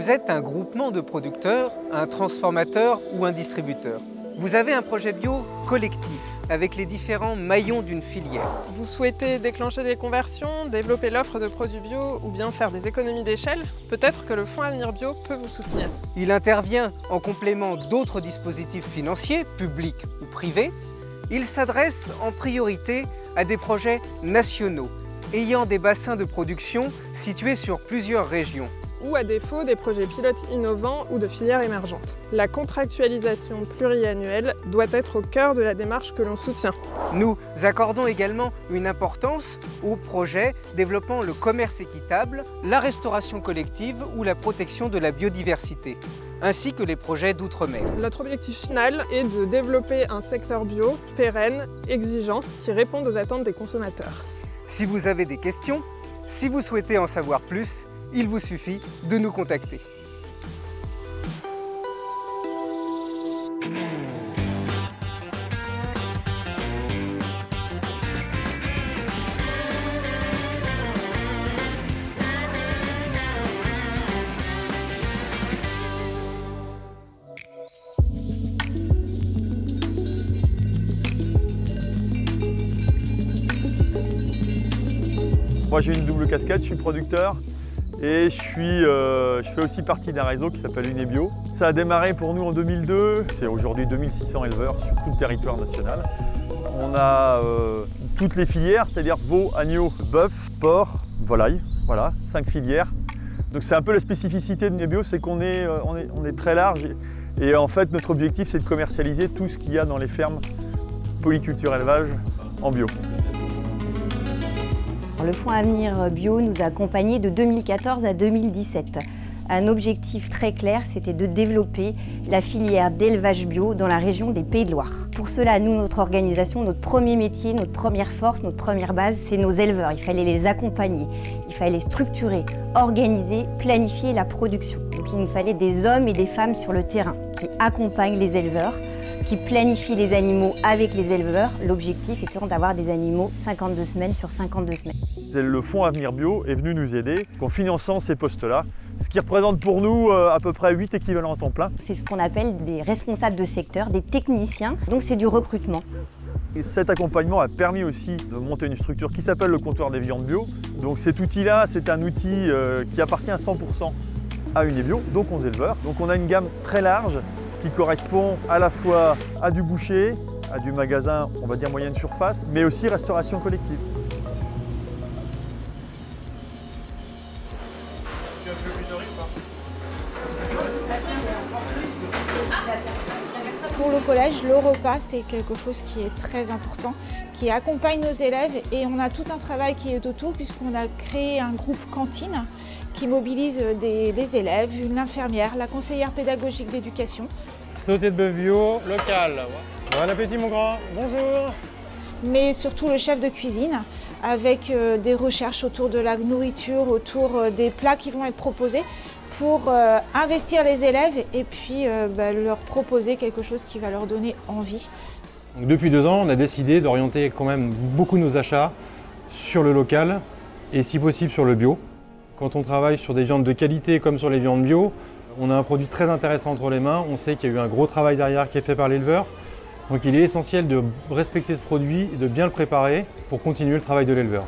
Vous êtes un groupement de producteurs, un transformateur ou un distributeur. Vous avez un projet bio collectif avec les différents maillons d'une filière. Vous souhaitez déclencher des conversions, développer l'offre de produits bio ou bien faire des économies d'échelle? Peut-être que le Fonds Avenir Bio peut vous soutenir. Il intervient en complément d'autres dispositifs financiers, publics ou privés. Il s'adresse en priorité à des projets nationaux, ayant des bassins de production situés sur plusieurs régions. Ou à défaut des projets pilotes innovants ou de filières émergentes. La contractualisation pluriannuelle doit être au cœur de la démarche que l'on soutient. Nous accordons également une importance aux projets développant le commerce équitable, la restauration collective ou la protection de la biodiversité, ainsi que les projets d'outre-mer. Notre objectif final est de développer un secteur bio pérenne, exigeant, qui réponde aux attentes des consommateurs. Si vous avez des questions, si vous souhaitez en savoir plus, il vous suffit de nous contacter. Moi j'ai une double casquette, je suis producteur et je fais aussi partie d'un réseau qui s'appelle Unebio. Ça a démarré pour nous en 2002, c'est aujourd'hui 2600 éleveurs sur tout le territoire national. On a toutes les filières, c'est-à-dire veau, agneau, bœuf, porc, volaille, voilà, 5 filières. Donc c'est un peu la spécificité de Unebio, c'est qu'on est très large et en fait notre objectif c'est de commercialiser tout ce qu'il y a dans les fermes polyculture élevage en bio. Le Fonds Avenir Bio nous a accompagnés de 2014 à 2017. Un objectif très clair, c'était de développer la filière d'élevage bio dans la région des Pays de Loire. Pour cela, nous, notre organisation, notre premier métier, notre première force, notre première base, c'est nos éleveurs. Il fallait les accompagner, il fallait les structurer, organiser, planifier la production. Donc il nous fallait des hommes et des femmes sur le terrain qui accompagnent les éleveurs, qui planifie les animaux avec les éleveurs, l'objectif étant d'avoir des animaux 52 semaines sur 52 semaines. Le Fonds Avenir Bio est venu nous aider en finançant ces postes-là, ce qui représente pour nous à peu près 8 équivalents à temps plein. C'est ce qu'on appelle des responsables de secteur, des techniciens, donc c'est du recrutement. Et cet accompagnement a permis aussi de monter une structure qui s'appelle le comptoir des viandes bio. Donc cet outil-là, c'est un outil qui appartient à 100% à Unebio, donc aux éleveurs. Donc on a une gamme très large qui correspond à la fois à du boucher, à du magasin, on va dire moyenne surface, mais aussi restauration collective. Pour le collège, le repas, c'est quelque chose qui est très important, qui accompagne nos élèves et on a tout un travail qui est autour puisqu'on a créé un groupe cantine qui mobilise les élèves, une infirmière, la conseillère pédagogique d'éducation. Sauté de bœuf bio, local. Bon appétit mon grand, bonjour. Mais surtout le chef de cuisine avec des recherches autour de la nourriture, autour des plats qui vont être proposés pour investir les élèves et puis leur proposer quelque chose qui va leur donner envie. Donc, depuis 2 ans, on a décidé d'orienter quand même beaucoup nos achats sur le local et si possible sur le bio. Quand on travaille sur des viandes de qualité comme sur les viandes bio, on a un produit très intéressant entre les mains. On sait qu'il y a eu un gros travail derrière qui est fait par l'éleveur. Donc il est essentiel de respecter ce produit et de bien le préparer pour continuer le travail de l'éleveur.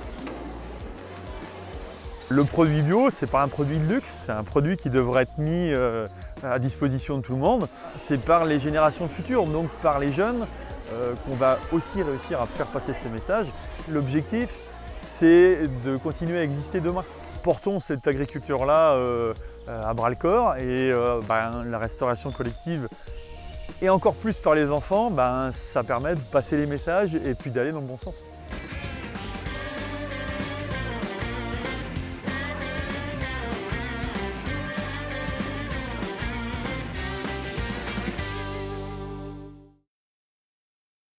Le produit bio, ce n'est pas un produit de luxe, c'est un produit qui devrait être mis à disposition de tout le monde. C'est par les générations futures, donc par les jeunes, qu'on va aussi réussir à faire passer ces messages. L'objectif, c'est de continuer à exister demain. Portons cette agriculture-là à bras-le-corps et la restauration collective et encore plus par les enfants, ça permet de passer les messages et puis d'aller dans le bon sens.